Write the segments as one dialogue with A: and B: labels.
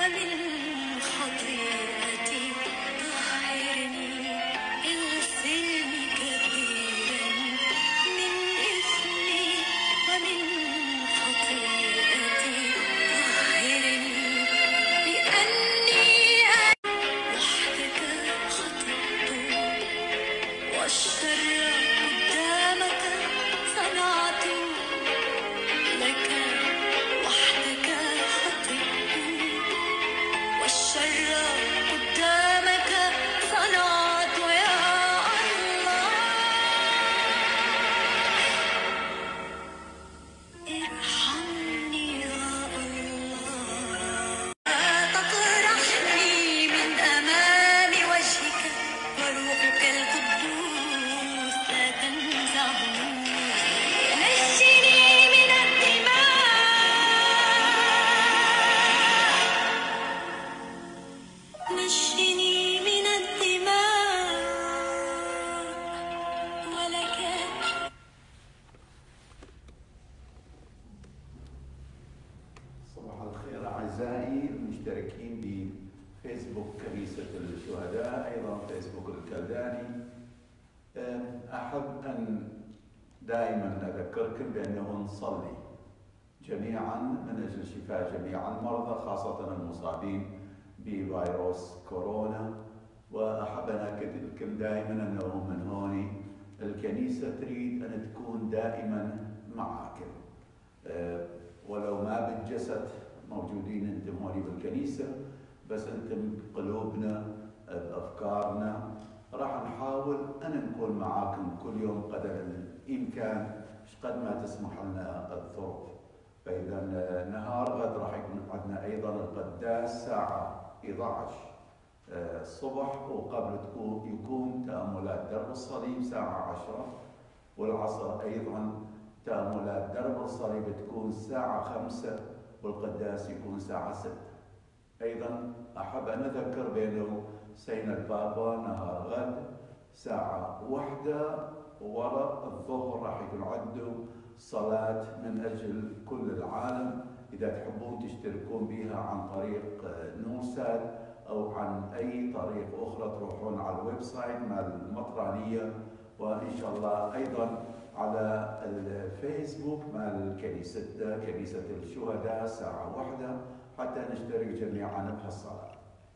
A: ومن خطيئتي طهرني، اغسلني كثيرا من إثمي ومن خطيئتي طهرني، لأني وحدك خطئت والشر قدامك صنعت، لك وحدك خطئت والشر قدامك صنعت، يا الله ارحمني يا الله. لا تطرحني من أمام وجهك، وروحك القدوس لا تنزعه. نجني من الدماء، نجني من الدماء، ولك
B: صباح الخير أعزائي المشتركين بفيسبوك كنيسة الشهداء، أيضا فيسبوك الكلداني. أحب أن دائما أذكركم بأنه نصلي جميعا من أجل شفاء جميع المرضى، خاصة المصابين بفيروس كورونا. وأحب أن أكد لكم دائما أنه من هون الكنيسة تريد أن تكون دائما معاكم، ولو ما بالجسد موجودين انتم هون بالكنيسة، بس انتم بقلوبنا بأفكارنا. راح نحاول أن نكون معاكم كل يوم قدر الإمكان قد ما تسمح لنا الظروف. فإذا نهار غد راح يكون عندنا أيضا القداس الساعة 11 الصبح، وقبل يكون تأملات درب الصليب ساعة 10، والعصر أيضا تأملات درب الصليب تكون الساعة 5، والقداس يكون الساعة 6. أيضا أحب أن أذكر بأنه سين البابا نهار غد ساعة 1 وراء الظهر راح يكون عنده صلاة من أجل كل العالم. إذا تحبون تشتركون بها عن طريق نورسات أو عن أي طريق أخرى، تروحون على الويب سايت مال المطرانية، وإن شاء الله أيضا على الفيسبوك مال كنيسة الشهداء ساعة 1 حتى نشترك جميعا بهالصلاة.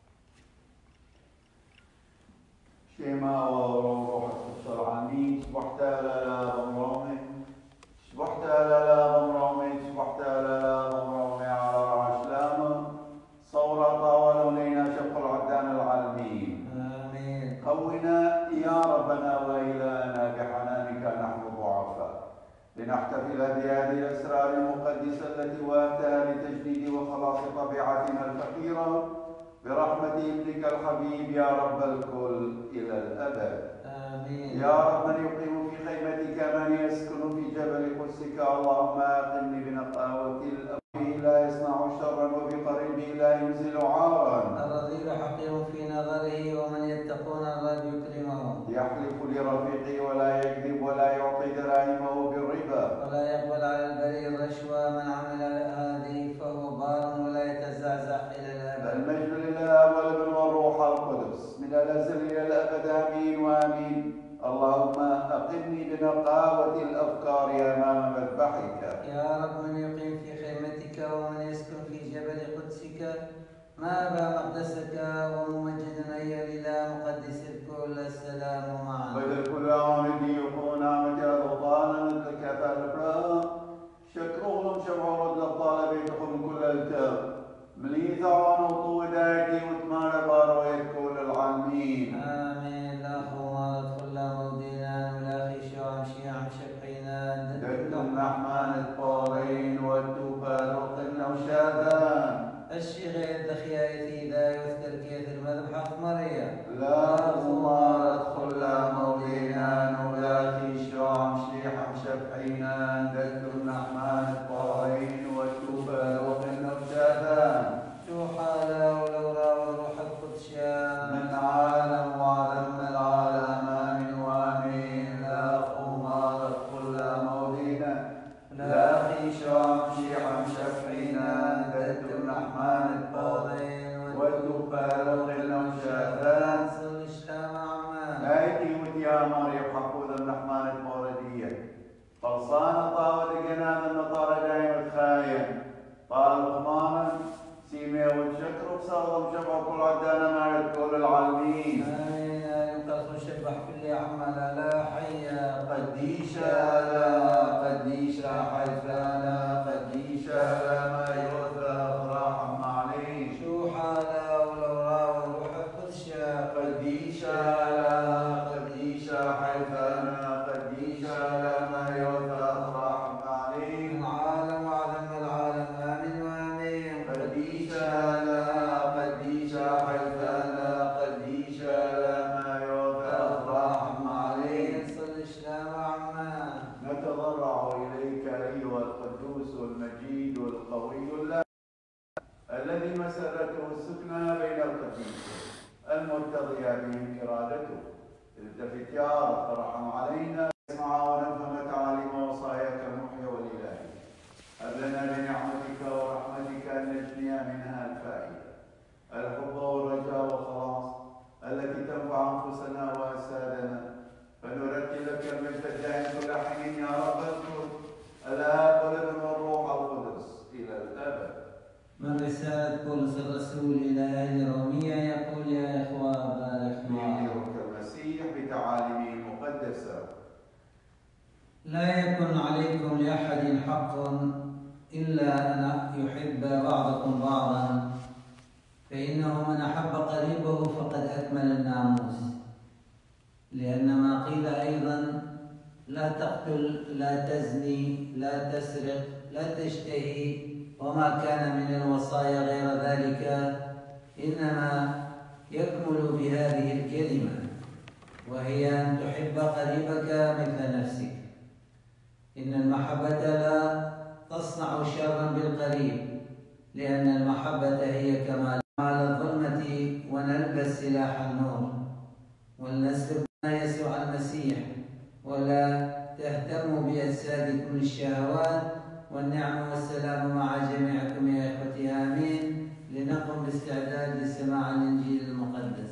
B: شيما وروح القدس العميد شبحت لا بمرومي، شبحت لا بمرومي، شبحت لا بمرومي على عشلامه صورة طاولوا لينا شق العدان العالمين. آمين. قونا يا ربنا وإلهنا بحنانك نحن ضعفاء، لنحتفل بهذه الأسرار المقدسة التي وهبتها لتجديد وخلاص طبيعتنا الفقيرة برحمة ابنك الحبيب يا رب الكل إلى الأبد. آمين. يا رب من يقيم في خيمتك، من يسكن في جبل قدسك، اللهم أقمني بنقاوة الأب لا يصنع شرا وبقريبه لا ينزل عارا.
C: الرذيل حقير في نظره، ومن يتقون الرب يكرمه.
B: يحلف لرفيقه ولا يكذب، ولا يعطي دراهمه بالربا،
C: ولا يقبل على البريء الرشوة. من عمل هذه فهو بار ولا يتزعزع إلى الأبد.
B: المجد لله والابن والروح القدس من الأزل إلى الأبد. آمين وآمين. اللهم أقمني بنقاوة الأفكار أمام مذبحك.
C: يا رب من يقيم في خيمتك
B: التفت يا رب ترحم علينا، اسمع ونفهم تعاليم وصاياك المحيى والإلهي. هب لنا بنعمتك ورحمتك أن نجني منها الفائدة، الحب والرجاء والخلاص التي تنفع أنفسنا وأجسادنا، فنرتل لك المجد الدائم كل حين يا رب. اذكر الآب والابن والروح القدس إلى الأبد.
C: من رسالة بولس الرسول إلى أهل رومية يقول: يا إخوة بارك
B: يؤمرك المسيح بتعاليمه المقدسة.
C: لا يكن عليكم لأحد حق إلا أن يحب بعضكم بعضا، فإنه من أحب قريبه فقد أكمل الناموس. لأن ما قيل أيضا: لا تقتل، لا تزني، لا تسرق، لا تشتهي، وما كان من الوصايا غير ذلك، إنما يكمل بهذه الكلمة، وهي أن تحب قريبك مثل نفسك. إن المحبة لا تصنع شرا بالقريب، لأن المحبة هي كمال الظلمة ونلبس سلاح النور، ولنسلك يسوع المسيح، ولا تهتموا بأجسادكم الشهوات. والنعم والسلام مع جميعكم يا إخوتي، آمين. لنقم باستعداد لسماع الإنجيل المقدس.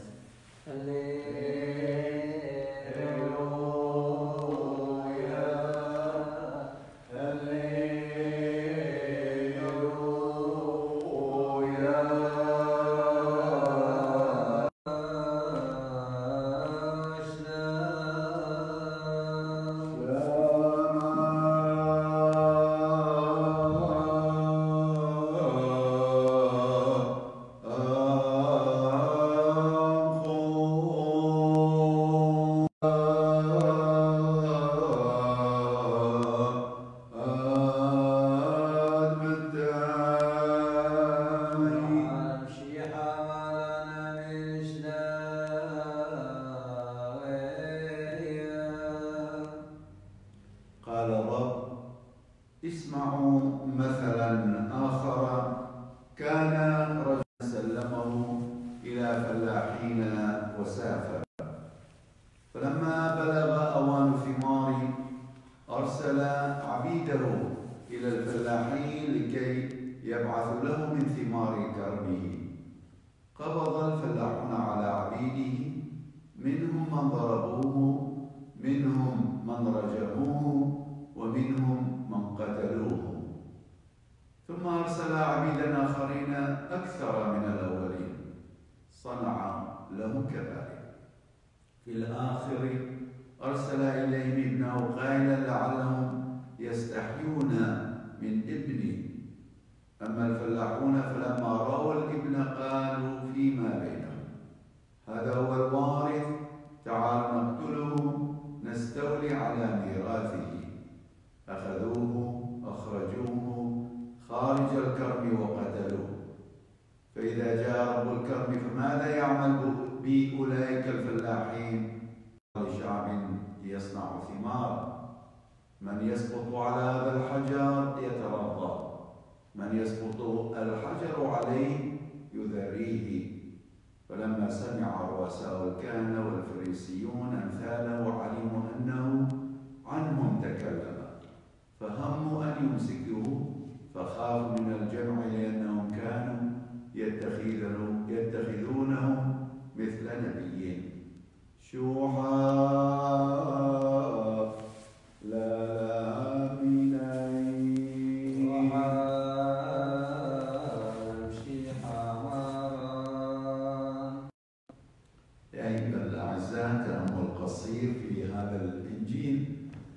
B: قال الرب: اسمعوا مثلا آخر. كان رجل سلمه إلى فلاحين وسافر، فلما بلغ أوان ثمار أرسل عبيده إلى الفلاحين لكي يبعثوا له من ثمار كرمه. قبض الفلاحون على عبيده، منهم من ضربوه، منهم من رجموه، ومنهم من قتلوه. ثم أرسل عبيدا آخرين أكثر من الأولين، صنع لهم كذلك. في الآخر أرسل إليهم ابنه قائلا: لعلهم يستحيون من ابني. أما الفلاحون فلما رأوا الابن قالوا فيما بينهم: هذا هو الوارث، تعالوا نقتله نستولي على ميراثه. أخذوه أخرجوه خارج الكرم وقتلوه. فإذا جاء رب الكرم فماذا يعمل بأولئك الفلاحين؟ لشعب يصنع ثمارا، من يسقط على هذا الحجر يترضى، من يسقط الحجر عليه يذريه. فلما سمع رؤساء الكهنة والفريسيون أمثاله وعلموا أنه عنهم تكلم، فهموا أن يمسكوه، فخافوا من الجمع لأنهم كانوا يتخذونهم مثل نبيين. شوحا لا منين. يا أيها الأعزاء، تأمل قصير في هذا الإنجيل.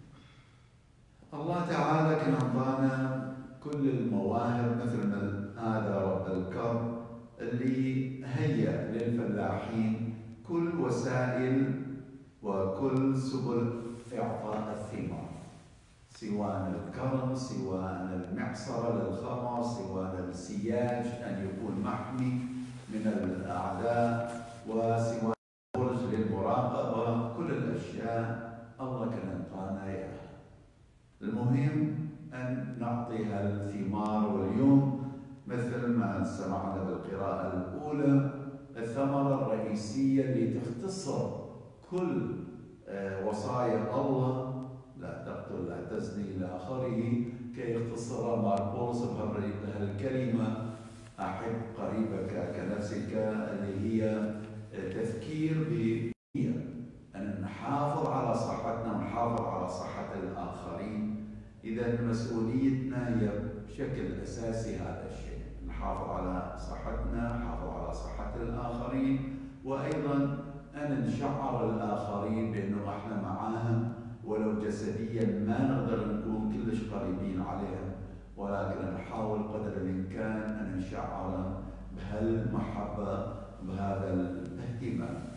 B: الله تعالى كان أعطانا كل المواهب، مثل هذا رب الكرم اللي هيأ للفلاحين كل وسائل وكل سبل إعطاء الثمار، سواء الكرم، سواء المعصرة للخمر، سواء السياج أن يكون محمي من الأعداء، وسواء البرج للمراقبة. كل الأشياء الله كان أعطانا إياها. المهم أن نعطيها الثمار. واليوم مثل ما سمعنا بالقراءة الأولى، الثمرة الرئيسية اللي تختصر كل وصايا الله، لا تقتل لا تزني إلى آخره، كي يختصرها ماربولس بهالكلمة أحب قريبك كنفسك، اللي هي تذكير أن نحافظ على صحتنا ونحافظ على صحة الآخرين. إذا مسؤوليتنا هي بشكل أساسي هذا الشيء، نحافظ على صحتنا، نحافظ على صحة الآخرين، وأيضا أن نشعر الآخرين بأنه إحنا معاهم، ولو جسديا ما نقدر نكون كلش قريبين عليهم، ولكن نحاول قدر الإمكان أن نشعرهم بهالمحبة، بهذا الاهتمام.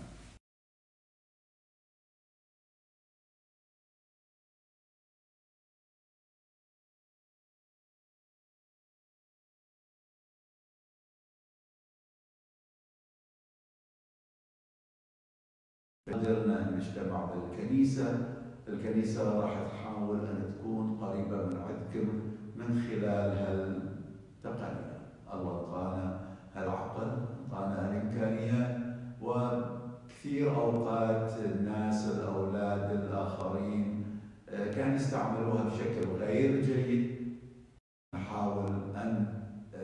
B: قدرنا أن نجتمع بالكنيسة، الكنيسة راح تحاول أن تكون قريبة من عندكم من خلال هالتقنية. الله أعطانا هالعقل، أعطانا هالإمكانيات، وكثير أوقات الناس الأولاد الآخرين كانوا يستعملوها بشكل غير جيد. نحاول أن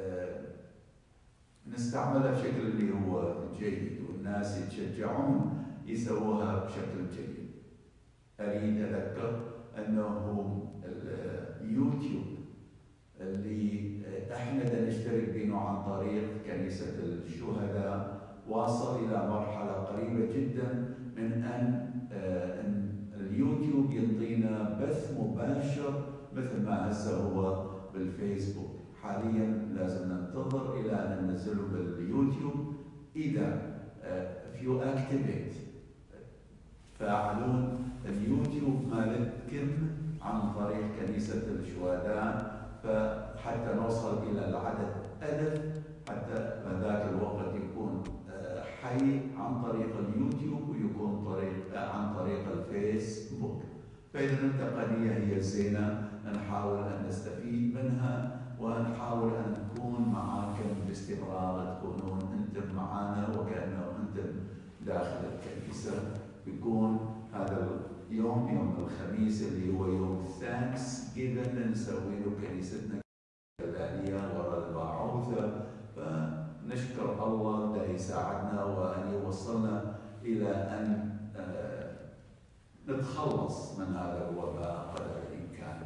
B: نستعملها بشكل اللي هو جيد، والناس يتشجعون يسووها بشكل جيد. أريد أذكر أنه اليوتيوب اللي احنا نشترك به عن طريق كنيسة الشهداء واصل إلى مرحلة قريبة جدا من أن اليوتيوب يعطينا بث مباشر مثل ما هسه هو بالفيسبوك. حاليا لازم ننتظر إلى أن ننزله باليوتيوب. إذا if you activate فاعلون اليوتيوب مالتكم عن طريق كنيسة الشهداء، فحتى نوصل إلى العدد 1000، حتى بذاك الوقت يكون حي عن طريق اليوتيوب، ويكون عن طريق الفيسبوك. فإذا التقنية هي زينة، نحاول أن نستفيد منها، ونحاول أن نكون معاكم باستمرار، تكونون أنتم معنا وكأنه أنتم داخل الكنيسة. يكون هذا اليوم يوم الخميس اللي هو يوم ثانكس جيفن، نسوي له كنيستنا الآلية وراء الباعوثة، فنشكر الله ده يساعدنا وأن يوصلنا إلى أن نتخلص من هذا الوباء قدر الإمكان.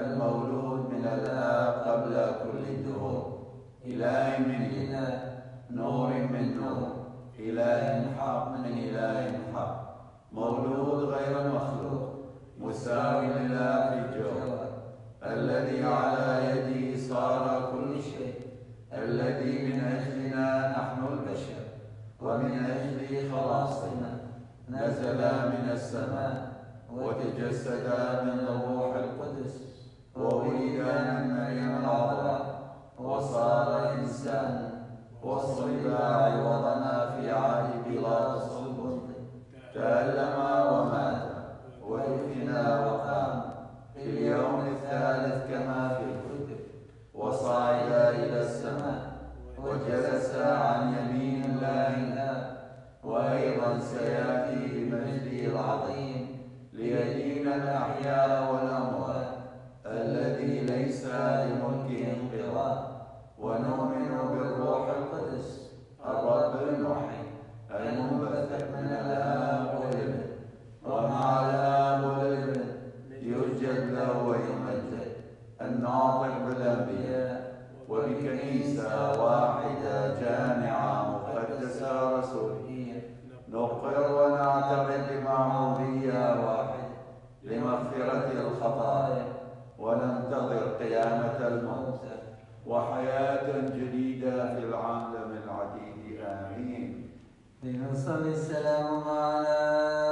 B: المولود من الآب قبل كل الدهور، إله من إله، نور من نور، إله حق من إله حق، مولود غير مخلوق، مساوي لله في الجوهر، الذي على يده صار كل شيء، الذي من أجلنا نحن البشر ومن أجل خلاصنا نزل من السماء وتجسد من الروح القدس وولد من مريم العذراء وصار إنسانا وصلب عوضنا في عهد بيلاطس البنطي، تألم ومات ودفن وقام في اليوم الثالث كما في الكتب، وصعد إلى السماء وجلس عن يمين الله الآب، وأيضا سيأتي بمجده العظيم ليدين الأحياء والأموات، الذي ليس لملكه انقضاء، ونؤمن بالروح القدس الرب المحيي المنبثق من الآب والابن، ومع الآب والابن يسجد له ويمجد، الناطق بالأنبياء، وبكنيسة واحدة جامعة مقدسة رسولية، نقر ونعتقد بمعمودية واحدة لمغفرة الخطايا، وننتظر قيامة الموتى وحياة جديدة في العالم العديد. آمين.
C: لنصلي السلام على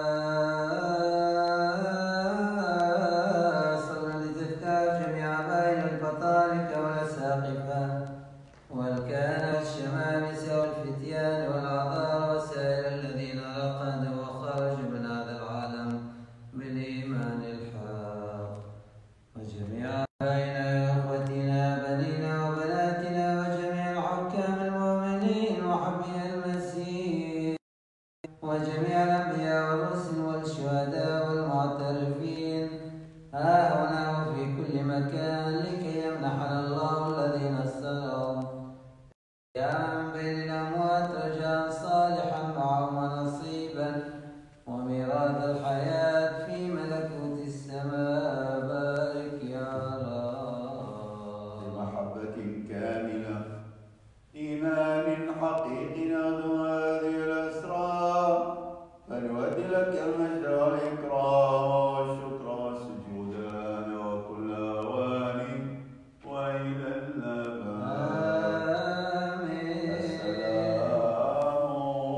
C: صلى لتذكار جميع آبائنا البطاركة والأساقفة والكهنة والشمامسة والفتيان والأعذار وسائر الذين رقدوا وخرجوا من هذا العالم بالإيمان الحق، وجميع آبائنا وإخوتنا بنينا وبناتنا وجميع الحكام المؤمنين وحبي المسيح وجميع الأنبياء والرسل والشهداء والمعترفين ها هنا وفي كل مكان، لكي يمنحنا الله الذين استرهم قياما من بين الأموات رجاء صالحا معهم ونصيبا وميراث الحياة في ملكوت السماء. بارك يا رب.
B: بمحبة كاملة إيمان حقيقي نظم هذه الأسرار، فنؤدي لك المجد والإكرام والشكر والسجود الآن وكل أوان وإلى الأبد.
C: آمين.
B: السلام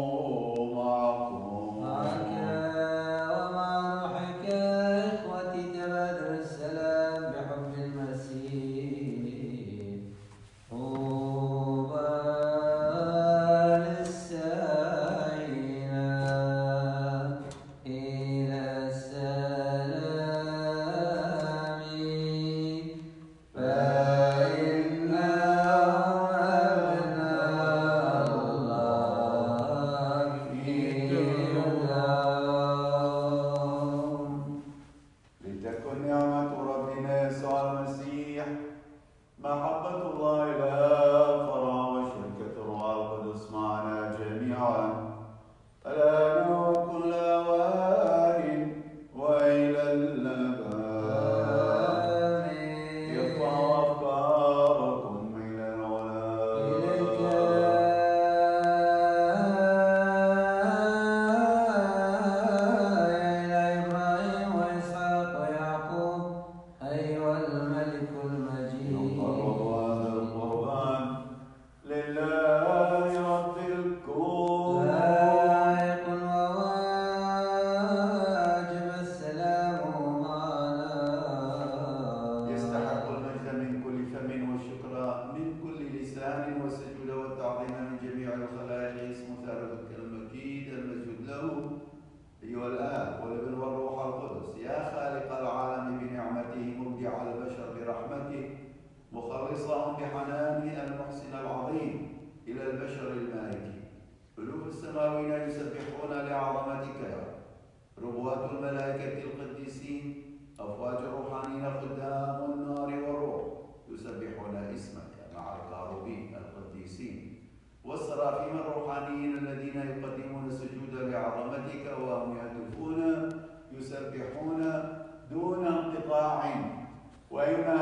B: معكم.
C: معك ومع روحك إخوتي، تبادل السلام بحب المسيح. طوبى للساعين إلى السلام، فإنهم أبناء الله في اليوم.
B: لتكن نعمة ربنا يسوع المسيح، محبة الله الآب، فرح وشركة الروح القدس معنا جميعا الآن وكل أوان وإلى الأبد.
C: آمين.
B: ارفعوا أفكاركم إلى
C: إليك
B: العلا.
C: يا إله إبراهيم وإسحاق ويعقوب أيها الملك المجيد.
B: نقرب هذا القربان لله رب الكون.
C: لائق وواجب السلام معنا.
B: يستحق المجد من كل فم والشكر من كل لسان والسجود والتعظيم من جميع الخلائق. اسم ثالثك المكيد المسجود له أيها الآب والابن والروح القدس، يا خالق العالم بنعمته، مبدع البشر برحمته، مخلصهم بحنانه المحسن العظيم إلى البشر المائتين. ألوف السماوين يسبحون لعظمتك يا رب، ربوات الملائكة القديسين، أفواج الروحانيين خدام النار والروح يسبحون اسمك مع الكاروبين القديسين والسرافيم الروحانيين الذين يقدمون السجود لعظمتك، وهم يهتفون يسبحون دون انقطاع وينادون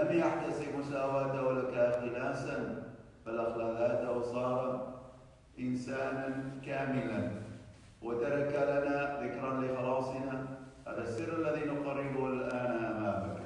B: لم يحتسب مساواته لك اختلاسا بل أخلذاته صار إنسانا كاملا وترك لنا ذكرا لخلاصنا. هذا السر الذي نقربه الآن أمامك.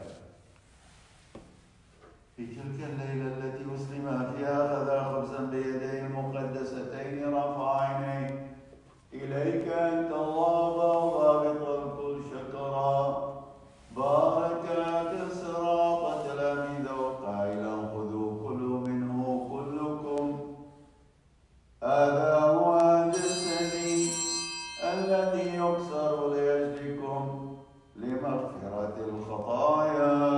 B: في تلك الليلة التي أسلم فيها أخذ خبزا بيديه المقدستين رفع عينيه إليك أنت الله ضابط الكل شكرا بارك كسرى تلاميذه قائلا خذوا كلوا منه كلكم هذا هو جسدي الذي يكسر لأجلكم لمغفرة الخطايا.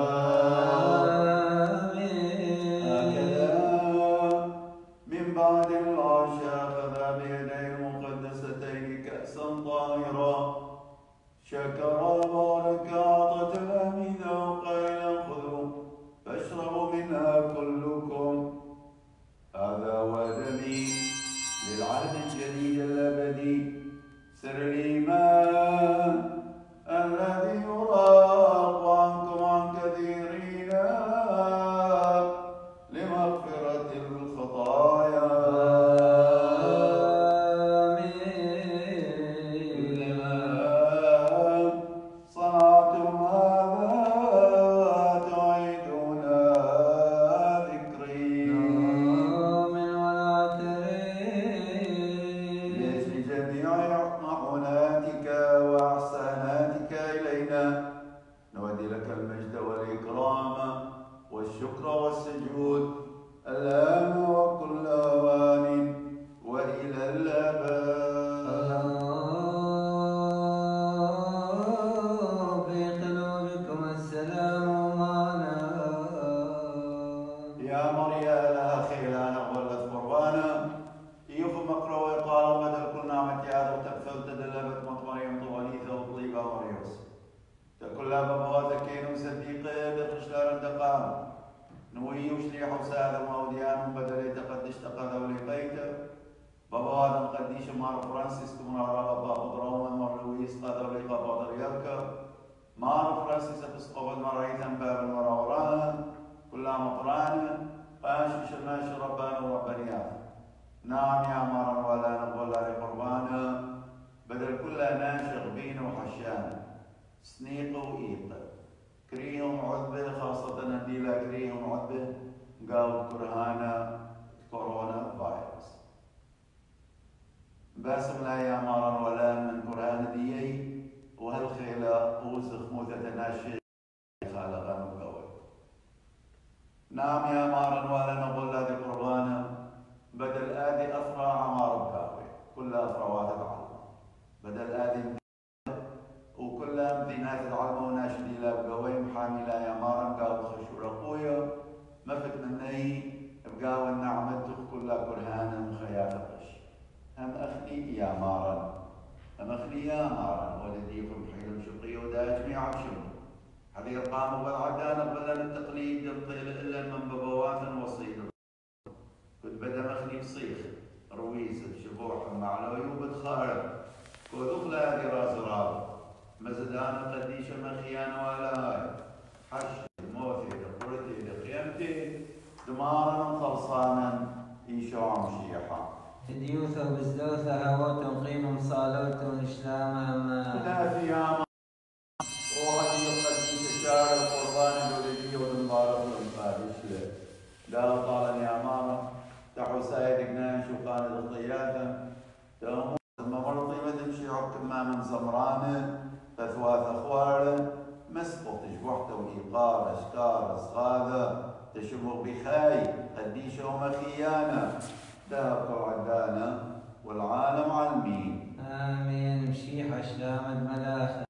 B: بعد العشاء أخذ بيديه المقدستين كأسا طاهرا شكر بارك أعطى تلاميذه قائلا خذوا فاشربوا منها كلكم هذا هو دمي للعهد الجديد الأبدي سر الإيمان الذي يراق عنكم عن كثيرين لمغفرة الخطايا. والشكر والسجود الآن وكل أوان وإلى الأبد.
C: في قلوبكم السلام معنا.
B: يا مريا لها خيلانا ولت قربانا يوفى مقرأ ويقال بدل كل نعمة هذا وتكفل تدلبت مطمريم طواليثة وطليبة مريوس تكل بموات كينو صديقه بخشلار انتقام نوي وشليح وسادة موديان بدل تقدش تقدر ولقيته بابا آدم قديش مار فرانسيس كمرارا بابا دراما مار لويس قدر لقى بادر يركب مار فرانسيس تسقط المرايثا باب المراورانا كلها مطرانا قاش شرناش ربان وربانيات. نعم يا مارا ولا نقول لقربانا بدل كلها ناشغ بين وحشان سنيق وإيق كريهم عذبة خاصة نديلا كريهم عذبة قال كرهانا كورونا فايروس باسم لا يا مارا ولا من كرهانا ديي وهالخيلة وسخ متتناشي خالقا مقوي. نعم يا مارا ولا نقول لذي قربانا بدل آدي أفرع عمار بكاوي كل أفرعات العالم بدل آدي وكلها مدينات العلمة وناشدي لا بقويم حاملة يا مارا بقاو خشورة قوية ما فت مني بقاو النعمة كلها كرهانا مخياتقش هم أخني يا مارا هم أخني يا مارا ولديكم حيلم شقي وداجمي عبشم حذير قاموا بالعدانة بلن التقليد الطيل إلا من ببوات وصيد كنت بدا مخني بصيخ رويس بشبوح معلوي وبتخارب كودخل هذه راس راب مزدان قديش مخيان ولا هاي حش موثي دقورتي دقيمتي دمارا خلصانا يشوع مشيحا
C: ديوثة وبزدوثة هوتهم قيمهم صالوتهم إشلامها ما
B: نافي يا ما روحي قديش الشارع القربان الولدية والمبارك والمقادش له لا طالن يا ماما تحو سايد قناش وقاند الضيافة تأمو ثم مرضي ما تمشي عكم ما من زمرانه فثواث أخواره مسقط جبحته وإيقار أشكار أصغاذة تشبه بخاي قديشة ومخيانة دهب العدانة والعالم علمين.
C: آمين. مشيحة شلامة ملاخة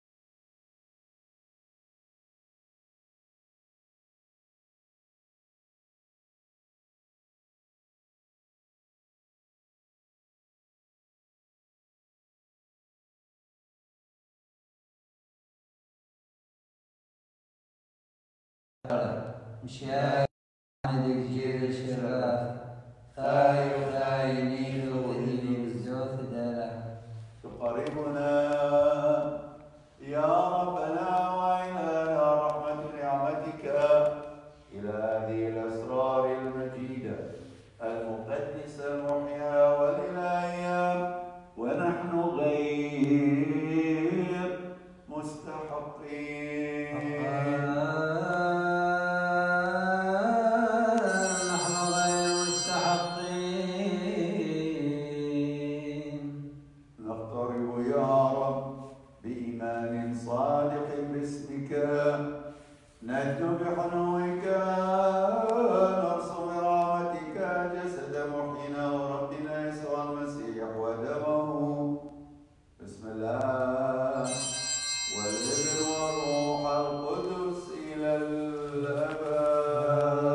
C: مشاهد جيل الشراف خاي وخاي نيل وذي بالزوث دلع
B: تقربنا يا ربنا وإلى رحمة نعمتك إلى المستحقين.
C: نحن غير مستحقين.
B: نقترب يا رب بإيمان صادق باسمك، نجد بحنوك، نرسم برحمتك جسد محينا وربنا يسوع المسيح ودمه. بسم الله والابن والروح القدس إلى الأبد.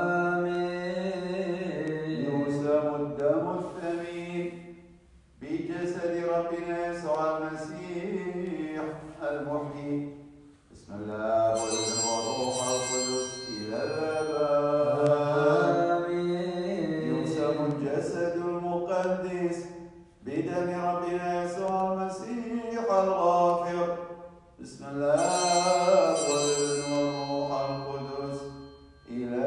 C: آمين.
B: يوسم الدم الثمين بجسد ربنا يسوع المسيح المحيي. بسم الله والابن والروح القدس إلى الأبد. يوسم الجسد المقدس بدم ربنا يسوع المسيح الغافر. بسم الله والابن والروح القدس إلى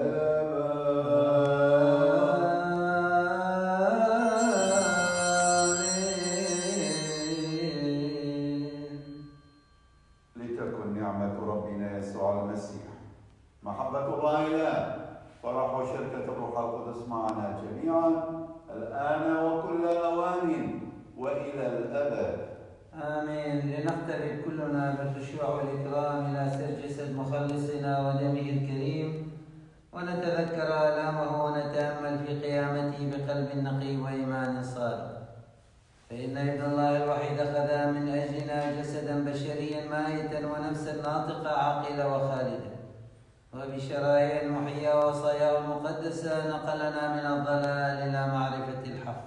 B: لتكن نعمة ربنا يسوع المسيح، محبة الله الآب، فرح وشركة الروح القدس معنا جميعا الآن وكل أوان وإلى الأبد.
C: آمين. لنقترب كلنا بالخشوع والإكرام إلى سر جسد مخلصنا ودمه الكريم، ونتذكر آلامه ونتأمل في قيامته بقلب نقي وإيمان صادق. فإن ابن الله الوحيد أخذ من أجلنا جسدا بشريا مائتا ونفسا ناطقة عاقلة وخالدة، وبشرائع المحيا ووصاياه المقدسة نقلنا من الضلال إلى معرفة الحق.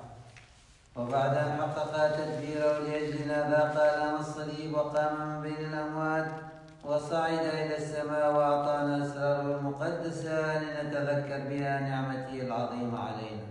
C: وبعد أن حقق تدبيره لأجلنا ذاق آلام الصليب وقام من بين الأموات وصعد إلى السماء وأعطانا أسراره المقدسة لنتذكر بها نعمته العظيمة علينا.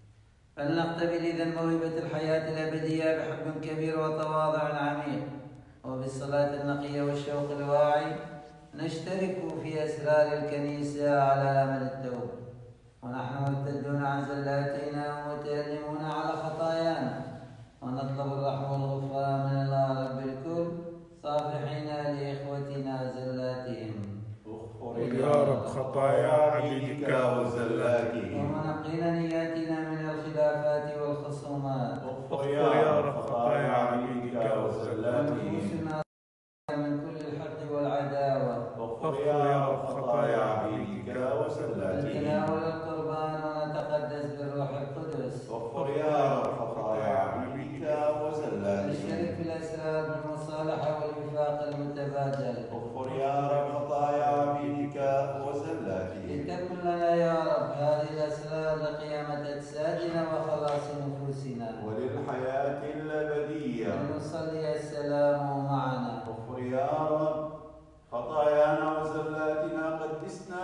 C: فلنقتبل إذن موهبة الحياة الأبدية بحب كبير وتواضع عميق، وبالصلاة النقية والشوق الواعي نشترك في أسرار الكنيسة على أمل التوبة، ونحن مرتدون عن زلاتنا ومتألمون على خطايانا، ونطلب الرحمة والغفران من الله رب الكل، صافحين لإخوتنا زلاتهم.
B: اغفر
D: يا رب خطايا عبيدك
B: وزلاتهم.
C: ومنقين نياتنا من الخلافات والخصومات.
B: اغفر
D: يا رب خطايا عبيدك وزلاتهم.
C: ونفوسنا من كل الحقد والعداوة.
B: اغفر يا رب خطايا عبيدك وزلاتهم.
C: نتناول القربان ونتقدس بالروح القدس.
B: اغفر يا رب خطايا عبيدك وزلاتهم.
C: نشترك في الأسرار بالمصالحة والوفاق المتبادل.
B: اغفر يا رب خطايا عبيدك وزلاتهم.
C: لتكن لنا يا رب هذه الأسرار لقيامة أجسادنا وخلاص نفوسنا،
B: وللحياة الأبدية.
C: ونصلي السلام معنا.
B: اغفر يا رب خطايانا وزلاتنا، قدسنا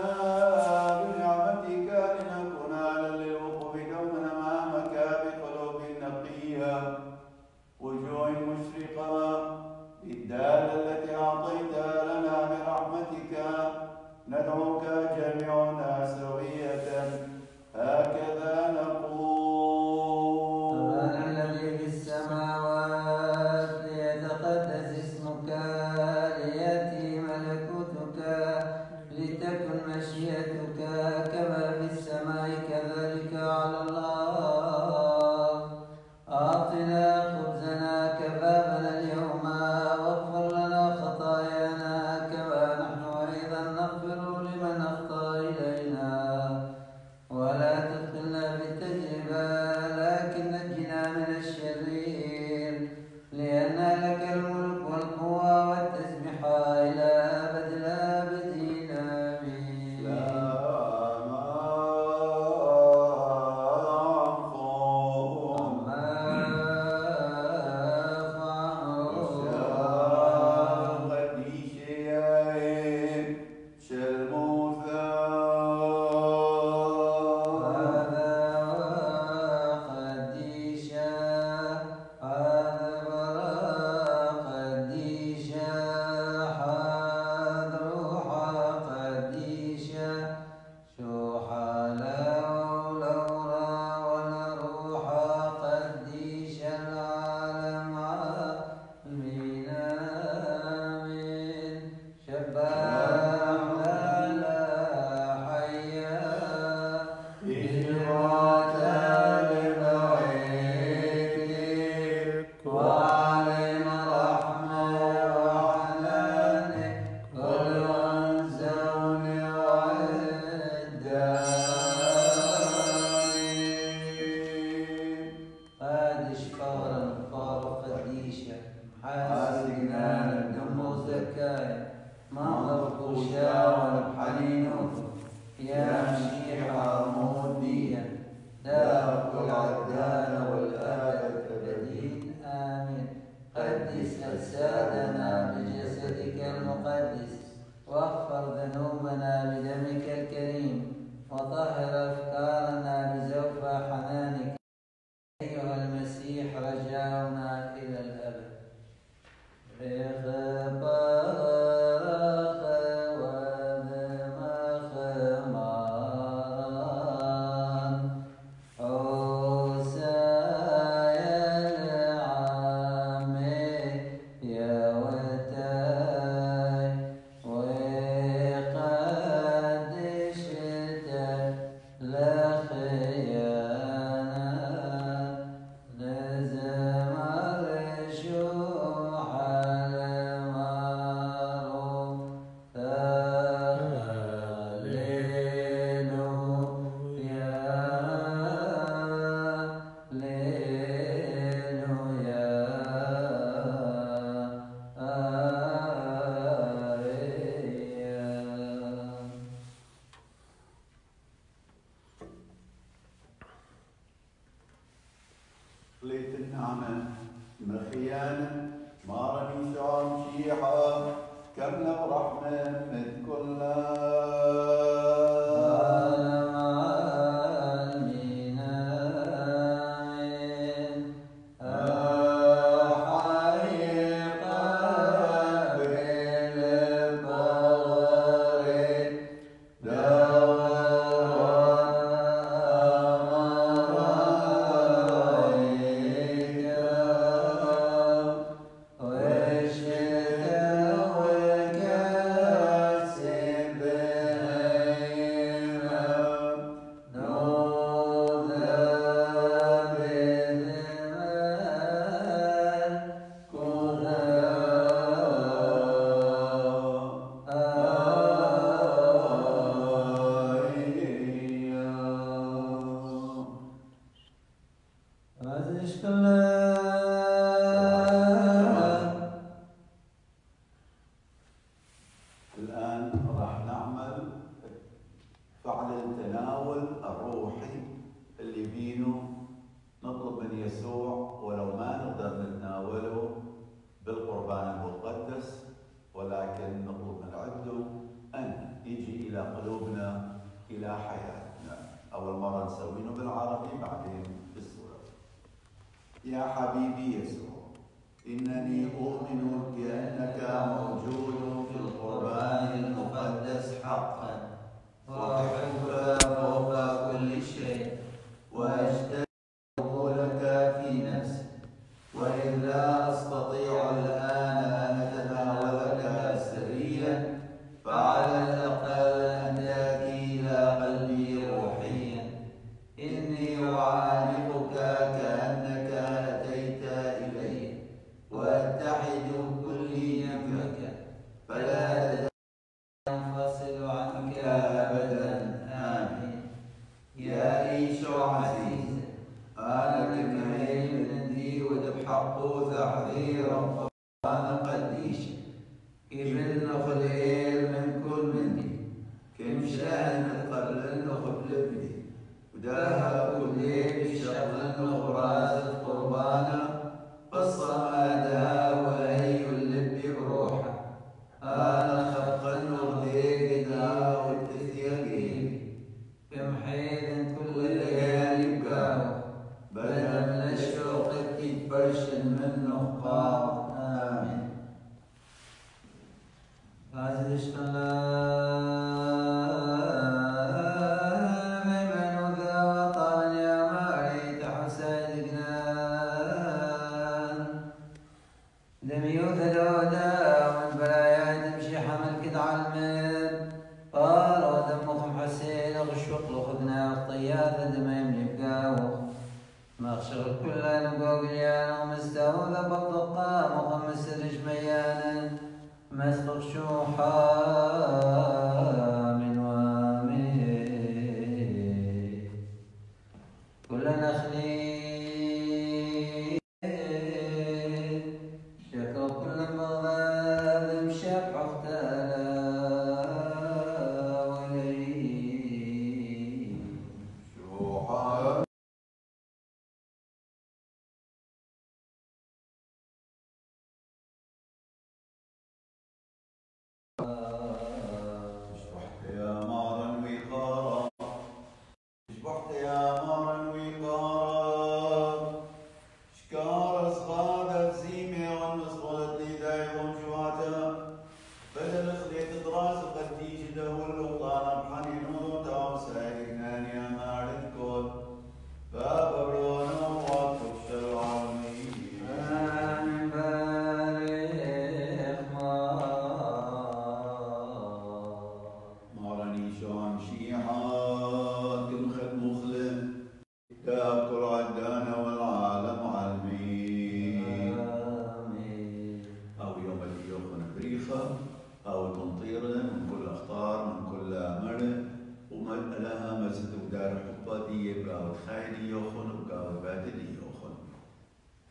B: بنعمتك لنكون أهلا للوقوف دوما أمامك بقلوب نقية، وجوه مشرقة بالدالة التي أعطيتها لنا برحمتك. ندعوك جميعنا سوية هكذا نقول:
C: أبانا الذي في السماوات ليتقدس اسمك، ليأتي ملكوتك، لتكن مشيئتك كما في السماء كذلك على الأرض. أعطنا خبزنا كفافنا اليوم، واغفر لنا خطايانا كما نحن أيضا نغفر لمن أخطأ منظر الشاور حنين يا مسيح موديا دار كل عدان والآبد أبدين آمين. قدس أجسادنا بجسدك المقدس واغفر ذنوبنا بدمك الكريم وطهر أفكارنا بزوف حنانك أيها المسيح رجاؤنا إلى الأبد.
B: ليت النعمة مخيانة ما رمي شعر مشيحة كملة ورحمة من كلها الآن راح نعمل فعل التناول الروحي اللي بينه نطلب من يسوع ولو ما نقدر نتناوله بالقربان المقدس ولكن نطلب من عنده أن يجي إلى قلوبنا إلى حياتنا. أول مرة نسوينه بالعربي بعدين بالصورة. يا حبيبي يسوع إنني أؤمن بأنك موجود في القربان المقدس حقا وأحبك فوق كل شيء وأشتهي قبولك في نفسي وإن لا أستطيع الآن أن أتناولك سريا فعلى الأقل أن تأتي إلى قلبي روحيا. إني أعانقك كأنك أتيت إلي وأتحد كلي بك فلا ينفصل عنك أبدا آمين. يا إيشو عزيز أنا كمهيم ندي ودبحقو تحذير أنا قديش كيف نخلير من كل مني كم شأن قبل نخل لبني وداها كل ليل شغل نخراز القربانة قصة مادها وهي اللبي بروحه أنا خفقا نغذيك دا والتثيقين كم حيث كل الليالي بقاو بدل من الشوق تتبرشن من نخبار آمين. هذا مغشر كل نقويانا ومستوى بطل الطعام وخمس رجميانا مسخ شوحا من وامي كل نخلي شكر كل مغاب مشاب اختالا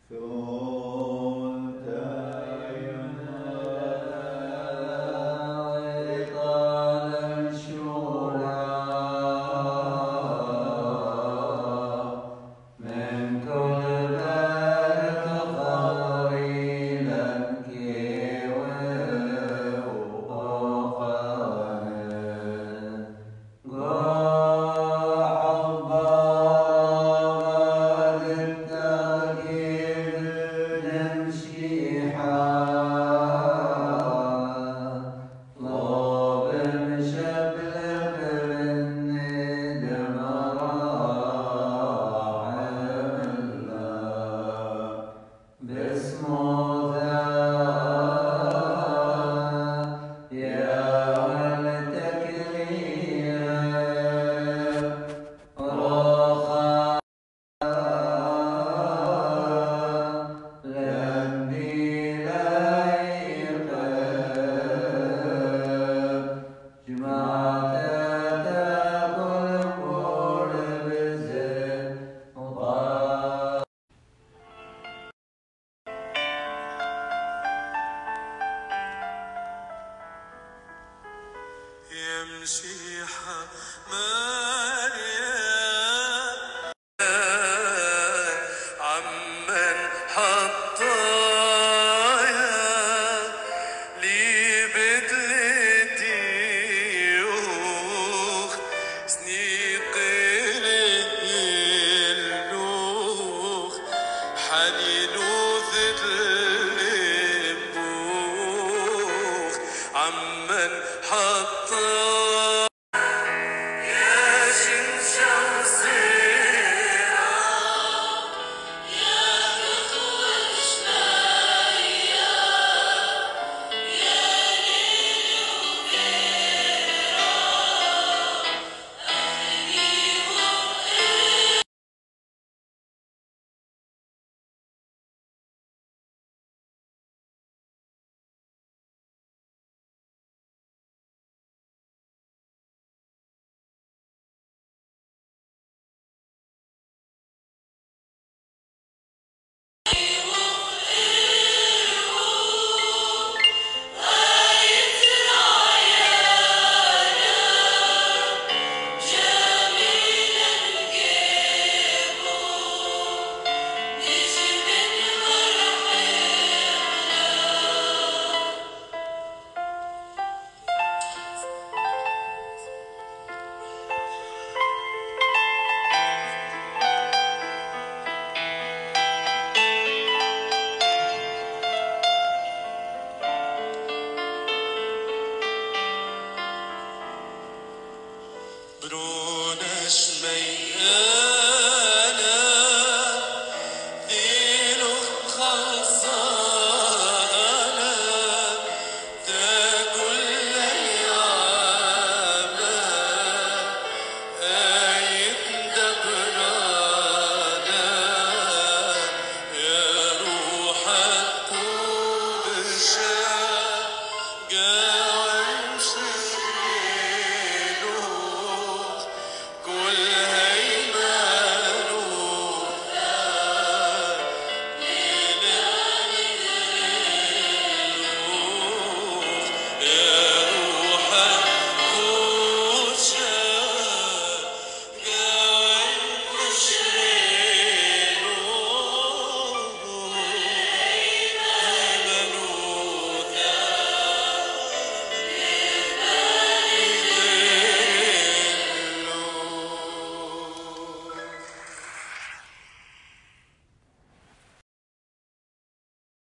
A: يمشي حماليا عمن حطايا لي بدلتي يوخ سنيق اللوخ حنين وذل بوخ عمن حطايا